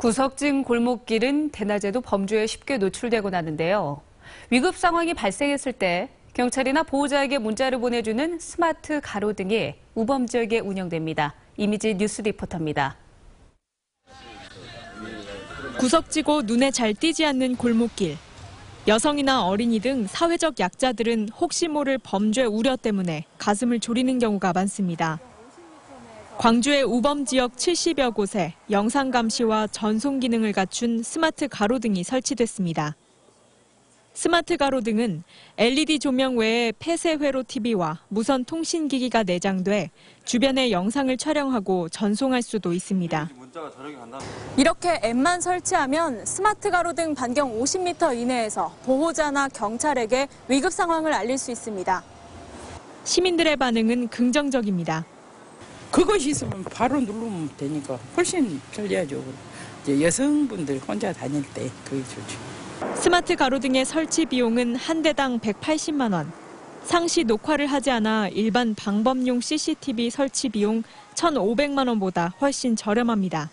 구석진 골목길은 대낮에도 범죄에 쉽게 노출되곤 하는데요. 위급 상황이 발생했을 때 경찰이나 보호자에게 문자를 보내주는 스마트 가로등이 우범 지역에 운영됩니다. 이미지 뉴스 리포터입니다. 구석지고 눈에 잘 띄지 않는 골목길. 여성이나 어린이 등 사회적 약자들은 혹시 모를 범죄 우려 때문에 가슴을 졸이는 경우가 많습니다. 광주의 우범 지역 70여 곳에 영상 감시와 전송 기능을 갖춘 스마트 가로등이 설치됐습니다. 스마트 가로등은 LED 조명 외에 폐쇄 회로 TV와 무선 통신기기가 내장돼 주변의 영상을 촬영하고 전송할 수도 있습니다. 이렇게 앱만 설치하면 스마트 가로등 반경 50m 이내에서 보호자나 경찰에게 위급 상황을 알릴 수 있습니다. 시민들의 반응은 긍정적입니다. 그것이 있으면 바로 누르면 되니까 훨씬 편리하죠. 이제 여성분들 혼자 다닐 때 그게 좋죠. 스마트 가로등의 설치 비용은 한 대당 180만 원. 상시 녹화를 하지 않아 일반 방범용 CCTV 설치 비용 1,500만 원보다 훨씬 저렴합니다.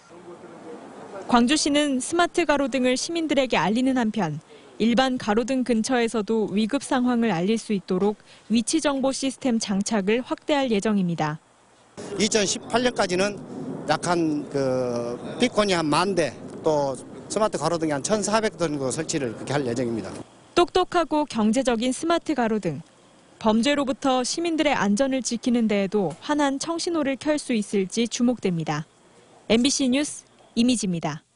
광주시는 스마트 가로등을 시민들에게 알리는 한편 일반 가로등 근처에서도 위급 상황을 알릴 수 있도록 위치 정보 시스템 장착을 확대할 예정입니다. 2018년까지는 약 한 비콘이 한 10,000대, 또 스마트 가로등이 한 1,400대 정도 설치를 그렇게 할 예정입니다. 똑똑하고 경제적인 스마트 가로등. 범죄로부터 시민들의 안전을 지키는 데에도 환한 청신호를 켤 수 있을지 주목됩니다. MBC 뉴스 이미지입니다.